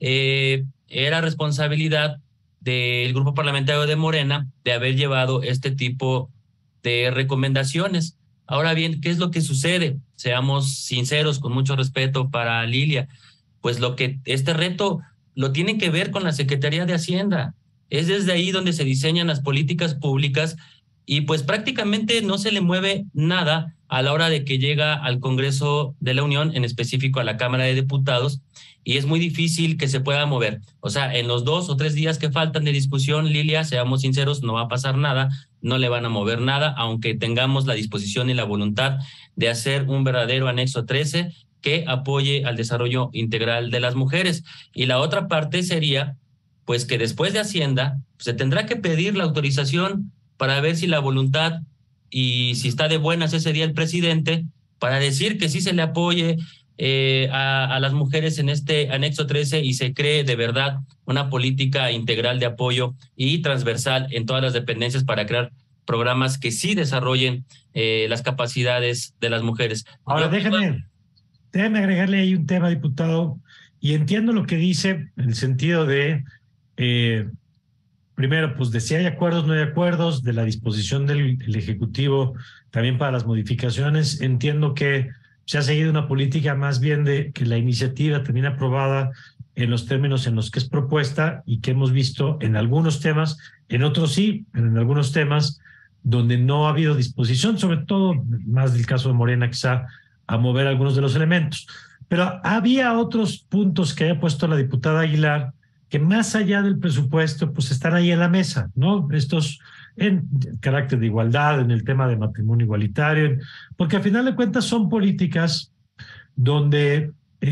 Era responsabilidad del Grupo Parlamentario de Morena de haber llevado este tipo de recomendaciones. Ahora bien, ¿qué es lo que sucede? Seamos sinceros, con mucho respeto para Lilia, pues este reto lo tiene que ver con la Secretaría de Hacienda. Es desde ahí donde se diseñan las políticas públicas, y pues prácticamente no se le mueve nada a la hora de que llega al Congreso de la Unión, en específico a la Cámara de Diputados, y es muy difícil que se pueda mover. O sea, en los 2 o 3 días que faltan de discusión, Lilia, seamos sinceros, no va a pasar nada, no le van a mover nada, aunque tengamos la disposición y la voluntad de hacer un verdadero anexo 13 que apoye al desarrollo integral de las mujeres. Y la otra parte sería, pues, que después de Hacienda se tendrá que pedir la autorización para ver si la voluntad y si está de buenas ese día el presidente para decir que sí se le apoye a las mujeres en este anexo 13 y se cree de verdad una política integral de apoyo y transversal en todas las dependencias para crear programas que sí desarrollen las capacidades de las mujeres. Ahora, déjeme agregarle ahí un tema, diputado, y entiendo lo que dice en el sentido de, primero, pues de si hay acuerdos, no hay acuerdos, de la disposición del Ejecutivo también para las modificaciones. Entiendo que se ha seguido una política más bien de que la iniciativa termine aprobada en los términos en los que es propuesta y que hemos visto en algunos temas, en otros sí, pero en algunos temas donde no ha habido disposición, sobre todo más del caso de Morena, quizá a mover algunos de los elementos. Pero había otros puntos que había puesto la diputada Aguilar que más allá del presupuesto, pues están ahí en la mesa, ¿no? Estos en carácter de igualdad, en el tema de matrimonio igualitario, porque al final de cuentas son políticas donde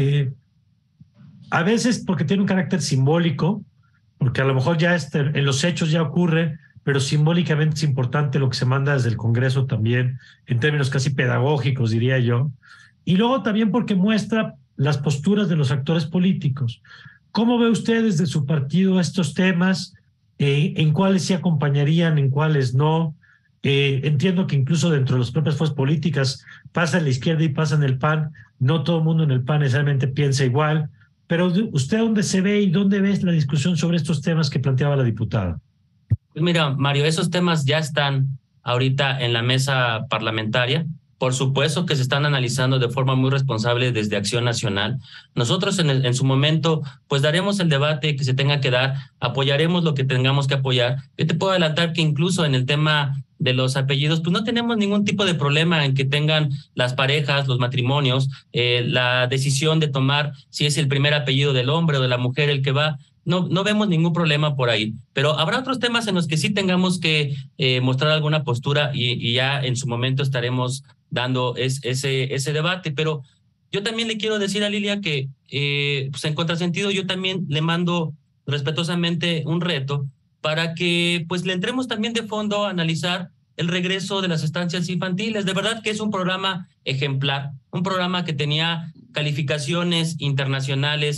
a veces porque tiene un carácter simbólico, porque a lo mejor ya en los hechos ya ocurre, pero simbólicamente es importante lo que se manda desde el Congreso también, en términos casi pedagógicos, diría yo, y luego también porque muestra las posturas de los actores políticos. ¿Cómo ve usted desde su partido estos temas? ¿En cuáles se acompañarían, en cuáles no? Entiendo que incluso dentro de las propias fuerzas políticas pasa en la izquierda y pasa en el PAN. No todo el mundo en el PAN necesariamente piensa igual. Pero ¿usted dónde se ve y dónde ves la discusión sobre estos temas que planteaba la diputada? Pues mira, Mario, esos temas ya están ahorita en la mesa parlamentaria. Por supuesto que se están analizando de forma muy responsable desde Acción Nacional. Nosotros en su momento pues daremos el debate que se tenga que dar, apoyaremos lo que tengamos que apoyar. Yo te puedo adelantar que incluso en el tema de los apellidos, pues no tenemos ningún tipo de problema en que tengan las parejas, los matrimonios, la decisión de tomar si es el primer apellido del hombre o de la mujer el que va. No vemos ningún problema por ahí, pero habrá otros temas en los que sí tengamos que mostrar alguna postura y ya en su momento estaremos dando ese debate. Pero yo también le quiero decir a Lilia que pues en contrasentido yo también le mando respetuosamente un reto para que pues le entremos también de fondo a analizar el regreso de las estancias infantiles. De verdad que es un programa ejemplar, un programa que tenía calificaciones internacionales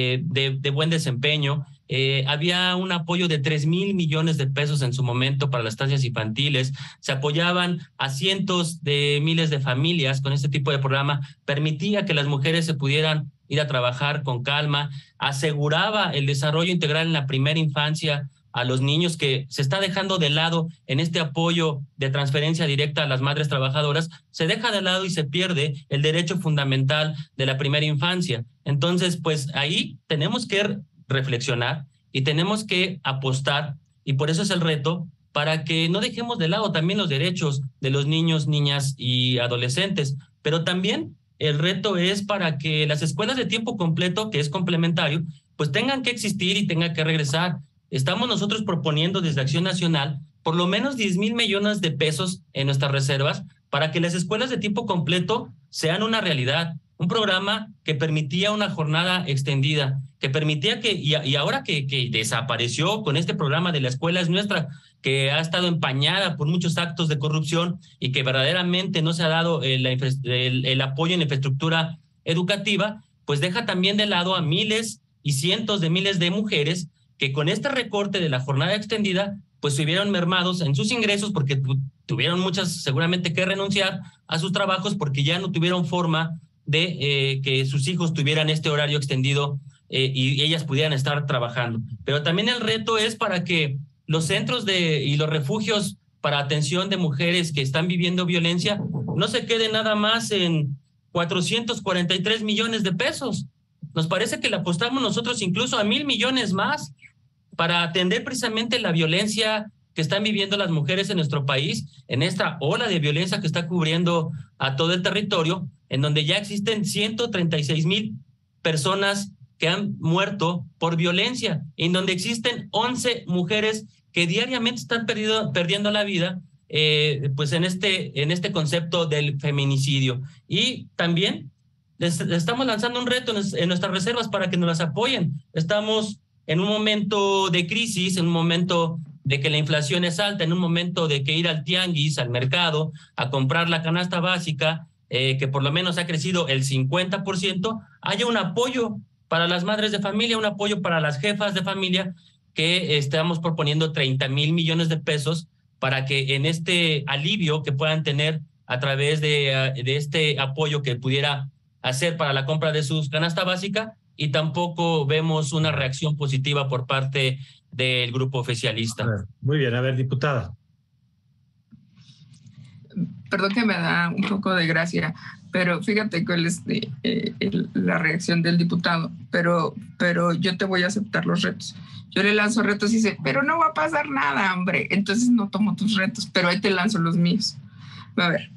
de buen desempeño. Había un apoyo de 3,000 millones de pesos en su momento para las estancias infantiles. Se apoyaban a cientos de miles de familias con este tipo de programa. Permitía que las mujeres se pudieran ir a trabajar con calma. Aseguraba el desarrollo integral en la primera infancia a los niños, que se está dejando de lado en este apoyo de transferencia directa a las madres trabajadoras. Se deja de lado y se pierde el derecho fundamental de la primera infancia. Entonces, pues ahí tenemos que reflexionar y tenemos que apostar, y por eso es el reto, para que no dejemos de lado también los derechos de los niños, niñas y adolescentes. Pero también el reto es para que las escuelas de tiempo completo, que es complementario, pues tengan que existir y tengan que regresar. Estamos nosotros proponiendo desde Acción Nacional por lo menos 10,000 millones de pesos en nuestras reservas para que las escuelas de tiempo completo sean una realidad. Un programa que permitía una jornada extendida, que permitía que, y ahora que desapareció con este programa de La Escuela es Nuestra, que ha estado empañada por muchos actos de corrupción y que verdaderamente no se ha dado el apoyo en la infraestructura educativa, pues deja también de lado a miles y cientos de miles de mujeres que con este recorte de la jornada extendida, pues se vieron mermados en sus ingresos porque tuvieron muchas seguramente que renunciar a sus trabajos porque ya no tuvieron forma de que sus hijos tuvieran este horario extendido y ellas pudieran estar trabajando. Pero también el reto es para que los centros y los refugios para atención de mujeres que están viviendo violencia no se queden nada más en 443 millones de pesos. Nos parece que le apostamos nosotros incluso a 1,000 millones más para atender precisamente la violencia que están viviendo las mujeres en nuestro país, en esta ola de violencia que está cubriendo a todo el territorio, en donde ya existen 136,000 personas que han muerto por violencia, en donde existen 11 mujeres que diariamente están perdiendo la vida, pues en este concepto del feminicidio. Y también les estamos lanzando un reto en nuestras reservas para que nos las apoyen. Estamos en un momento de crisis, en un momento de que la inflación es alta, en un momento de que ir al tianguis, al mercado, a comprar la canasta básica, que por lo menos ha crecido el 50%, haya un apoyo para las madres de familia, un apoyo para las jefas de familia, que estamos proponiendo 30,000 millones de pesos para que en este alivio que puedan tener a través de este apoyo que pudiera hacer para la compra de sus canasta básica, y tampoco vemos una reacción positiva por parte del grupo oficialista. Muy bien, a ver, diputada. Perdón que me da un poco de gracia, pero fíjate cuál es la reacción del diputado, pero yo te voy a aceptar los retos. Yo le lanzo retos y dice, pero no va a pasar nada, hombre. Entonces no tomo tus retos, pero ahí te lanzo los míos. A ver,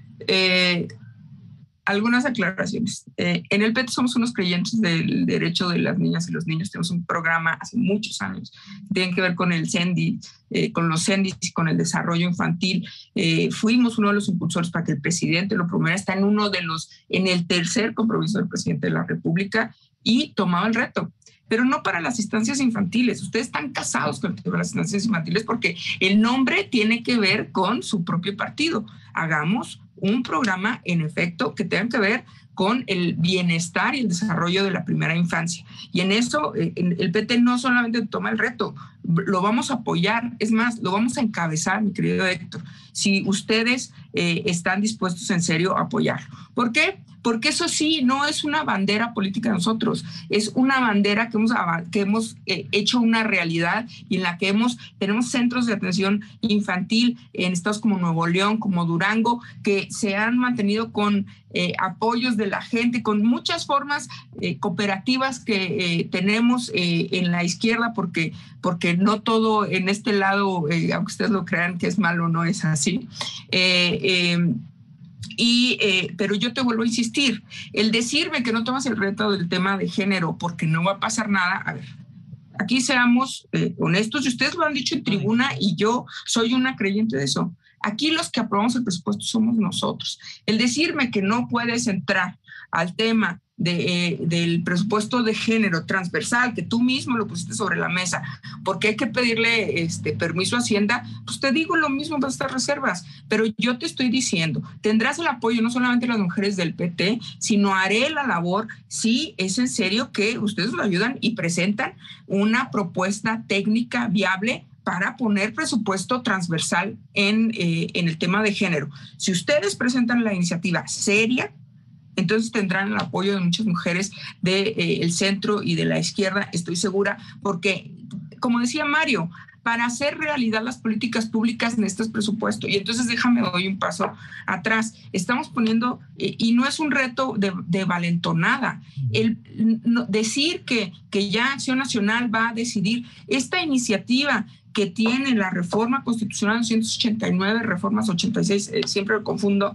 algunas aclaraciones. En el PT somos unos creyentes del derecho de las niñas y los niños. Tenemos un programa hace muchos años que tiene que ver con el CENDI, con los CENDIs y con el desarrollo infantil. Fuimos uno de los impulsores para que el presidente lo promueva. Está en el tercer compromiso del presidente de la República y tomaba el reto. Pero no para las instancias infantiles. Ustedes están casados con las instancias infantiles porque el nombre tiene que ver con su propio partido. Hagamos un programa, en efecto, que tenga que ver con el bienestar y el desarrollo de la primera infancia. Y en eso el PT no solamente toma el reto, lo vamos a apoyar, es más, lo vamos a encabezar, mi querido Héctor, si ustedes están dispuestos en serio a apoyarlo. ¿Por qué? Porque eso sí, no es una bandera política de nosotros, es una bandera que hemos hecho una realidad y en la que tenemos centros de atención infantil en estados como Nuevo León, como Durango, que se han mantenido con apoyos de la gente, con muchas formas cooperativas que tenemos en la izquierda, porque no todo en este lado, aunque ustedes lo crean que es malo, no es así. Pero yo te vuelvo a insistir, el decirme que no tomas el reto del tema de género porque no va a pasar nada, a ver, aquí seamos honestos, y ustedes lo han dicho en tribuna y yo soy una creyente de eso. Aquí los que aprobamos el presupuesto somos nosotros. El decirme que no puedes entrar al tema del presupuesto de género transversal, que tú mismo lo pusiste sobre la mesa, porque hay que pedirle permiso a Hacienda, pues te digo lo mismo para estas reservas, pero yo te estoy diciendo, tendrás el apoyo no solamente de las mujeres del PT, sino haré la labor, si es en serio que ustedes lo ayudan y presentan una propuesta técnica viable para poner presupuesto transversal en el tema de género. Si ustedes presentan la iniciativa seria, entonces tendrán el apoyo de muchas mujeres del centro y de la izquierda, estoy segura, porque, como decía Mario, para hacer realidad las políticas públicas necesitas presupuesto. Y entonces déjame doy un paso atrás. Estamos poniendo, y no es un reto de valentonada, decir que ya Acción Nacional va a decidir esta iniciativa que tiene la reforma constitucional 289, reformas 86, siempre lo confundo,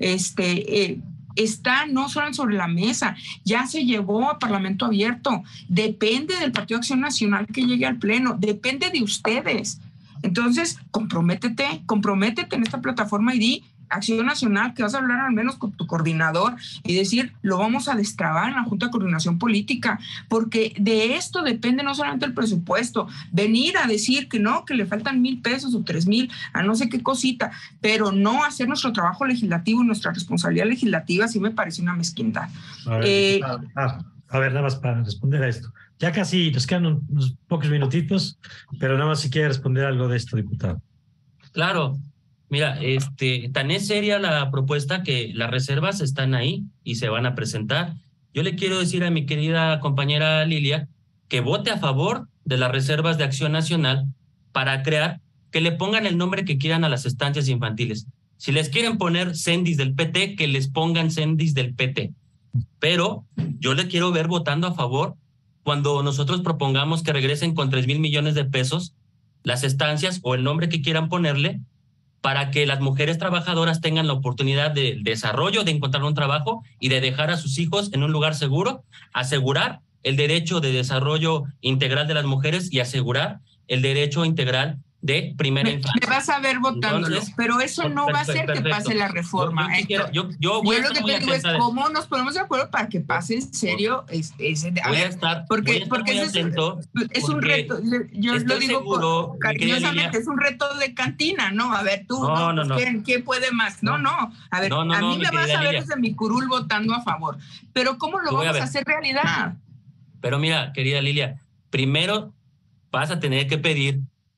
está no solo sobre la mesa, ya se llevó a Parlamento Abierto, depende del Partido Acción Nacional que llegue al Pleno, depende de ustedes. Entonces, comprométete en esta plataforma y di Acción Nacional que vas a hablar al menos con tu coordinador y decir, lo vamos a destrabar en la Junta de Coordinación Política, porque de esto depende no solamente el presupuesto, venir a decir que no, que le faltan 1,000 pesos o 3,000 a no sé qué cosita, pero no hacer nuestro trabajo legislativo, nuestra responsabilidad legislativa, sí me parece una mezquindad. A ver, nada más para responder a esto. Ya casi nos quedan unos pocos minutitos, pero nada más si quiere responder algo de esto, diputado. Claro. Mira, tan es seria la propuesta que las reservas están ahí y se van a presentar. Yo le quiero decir a mi querida compañera Lilia que vote a favor de las reservas de Acción Nacional para crear, que le pongan el nombre que quieran a las estancias infantiles. Si les quieren poner CENDIs del PT, que les pongan CENDIs del PT. Pero yo le quiero ver votando a favor cuando nosotros propongamos que regresen con 3,000 millones de pesos las estancias o el nombre que quieran ponerle, para que las mujeres trabajadoras tengan la oportunidad de desarrollo, de encontrar un trabajo y de dejar a sus hijos en un lugar seguro, asegurar el derecho de desarrollo integral de las mujeres y asegurar el derecho integral de primera infancia. Me vas a ver votándolo, Entonces, pero eso no va a hacer perfecto. Que pase la reforma. Yo voy a lo estar que muy te digo es atenta. cómo nos ponemos de acuerdo para que pase en serio. Voy a estar muy atento. Es un reto. Yo lo digo seguro, cariñosamente, es un reto de cantina, ¿no? A ver, tú, no. ¿quién puede más? No. A ver, a mí me vas a ver desde mi curul votando a favor. Pero ¿cómo lo vamos a hacer realidad? Pero mira, querida Lilia, primero vas a tener que pedir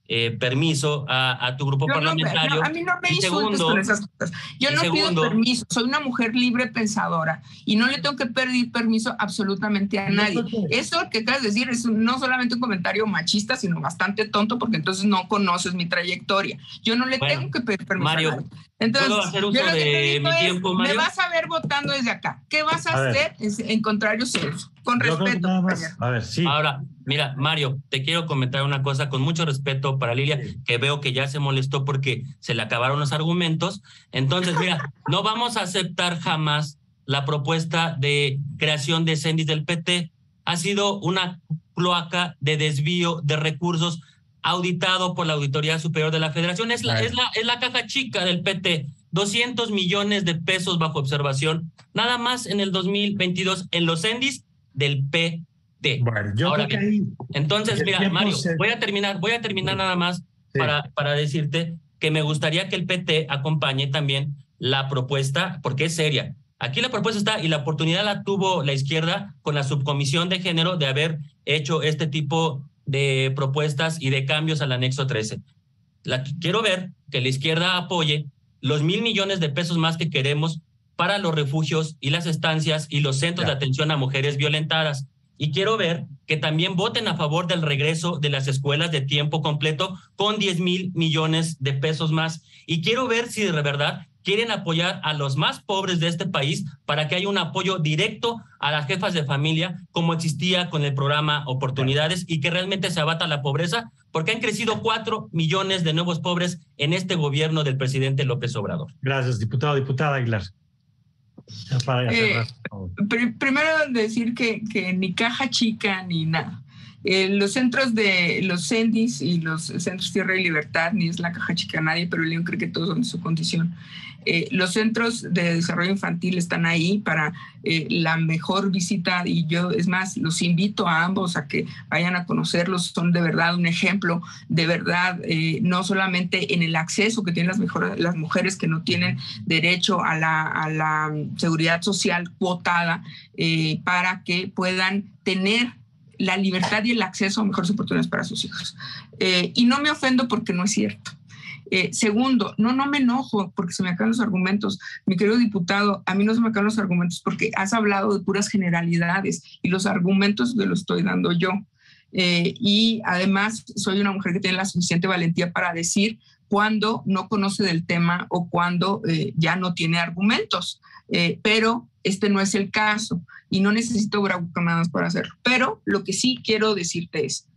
permiso a tu grupo parlamentario. A mí no me insultes con esas cosas. Yo no pido permiso, soy una mujer libre pensadora y no le tengo que pedir permiso absolutamente a nadie. Eso que acabas de decir es no solamente un comentario machista, sino bastante tonto, porque entonces no conoces mi trayectoria. Yo no le tengo que pedir permiso a nadie. Entonces, ¿puedo hacer uso de mi tiempo, Mario? Me vas a ver votando desde acá. ¿Qué vas a hacer en contrario sexo? Con respeto. A ver, sí. Ahora, mira, Mario, te quiero comentar una cosa con mucho respeto para Lilia, que veo que ya se molestó porque se le acabaron los argumentos. Entonces, mira, no vamos a aceptar jamás la propuesta de creación de CENDIS del PT. Ha sido una cloaca de desvío de recursos auditado por la Auditoría Superior de la Federación. Es la caja chica del PT. 200 millones de pesos bajo observación, nada más en el 2022 en los CENDIS del PT. Bueno, yo ahora creo bien, que entonces, mira, Mario, voy a terminar nada más para decirte que me gustaría que el PT acompañe también la propuesta, porque es seria. Aquí la propuesta está, y la oportunidad la tuvo la izquierda con la subcomisión de género de haber hecho este tipo de propuestas y de cambios al anexo 13. Quiero ver que la izquierda apoye los 1,000 millones de pesos más que queremos para los refugios y las estancias y los centros de atención a mujeres violentadas. Y quiero ver que también voten a favor del regreso de las escuelas de tiempo completo con 10,000 millones de pesos más. Y quiero ver si de verdad quieren apoyar a los más pobres de este país para que haya un apoyo directo a las jefas de familia, como existía con el programa Oportunidades, y que realmente se abata la pobreza, porque han crecido 4 millones de nuevos pobres en este gobierno del presidente López Obrador. Gracias, diputada Aguilar. Primero decir que ni caja chica ni nada. Los centros de los CENDIS y los centros Tierra y Libertad, ni es la caja chica a nadie, pero León cree que todos son de su condición. Los centros de desarrollo infantil están ahí para la mejor visita, y yo, es más, los invito a ambos a que vayan a conocerlos. Son de verdad un ejemplo, de verdad, no solamente en el acceso que tienen las mujeres que no tienen derecho a la seguridad social cuotada, para que puedan tener la libertad y el acceso a mejores oportunidades para sus hijos. Y no me ofendo porque no es cierto. Segundo, no me enojo porque se me acaban los argumentos. Mi querido diputado, a mí no se me acaban los argumentos porque has hablado de puras generalidades y los argumentos te los estoy dando yo. Y además soy una mujer que tiene la suficiente valentía para decir cuando no conoce del tema o cuando ya no tiene argumentos. Pero este no es el caso y no necesito bravuconadas para hacerlo. Pero lo que sí quiero decirte es,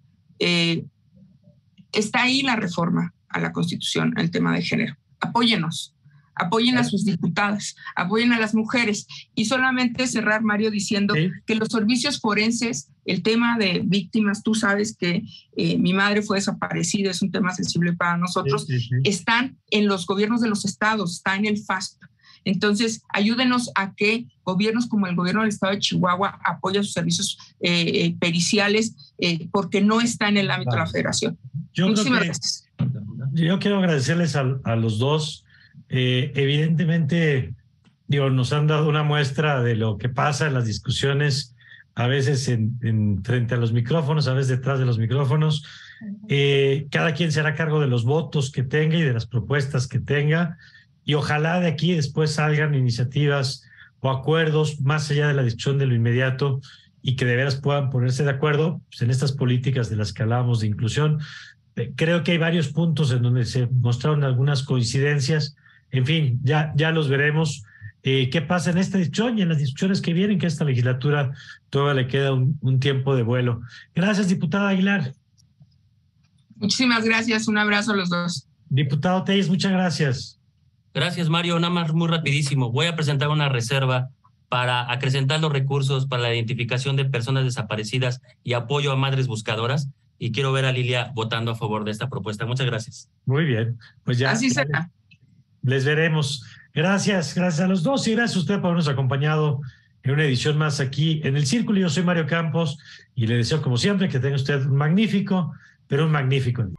está ahí la reforma a la Constitución, el tema de género. Apóyenos, apoyen a sus diputadas, apoyen a las mujeres. Y solamente cerrar, Mario, diciendo que los servicios forenses, el tema de víctimas, tú sabes que mi madre fue desaparecida, es un tema sensible para nosotros, están en los gobiernos de los estados, está en el FAST. Entonces, ayúdenos a que gobiernos como el gobierno del estado de Chihuahua apoyen sus servicios periciales, porque no está en el ámbito de la federación. Muchísimas gracias. Yo quiero agradecerles a los dos. Evidentemente, nos han dado una muestra de lo que pasa en las discusiones, a veces frente a los micrófonos, a veces detrás de los micrófonos. Cada quien será cargo de los votos que tenga y de las propuestas que tenga. Y ojalá de aquí después salgan iniciativas o acuerdos más allá de la discusión de lo inmediato, y que de veras puedan ponerse de acuerdo en estas políticas de las que hablábamos de inclusión. Creo que hay varios puntos en donde se mostraron algunas coincidencias. En fin, ya los veremos. ¿Qué pasa en esta discusión y en las discusiones que vienen? Que a esta legislatura todavía le queda un tiempo de vuelo. Gracias, diputada Aguilar. Muchísimas gracias. Un abrazo a los dos. Diputado Telles, muchas gracias. Gracias, Mario. Nada más muy rapidísimo. Voy a presentar una reserva para acrecentar los recursos para la identificación de personas desaparecidas y apoyo a madres buscadoras. y quiero ver a Lilia votando a favor de esta propuesta. Muchas gracias. Muy bien, pues ya. Así será. Les veremos. Gracias a los dos y gracias a usted por habernos acompañado en una edición más aquí en El Círculo. Yo soy Mario Campos y le deseo como siempre que tenga usted un magnífico día.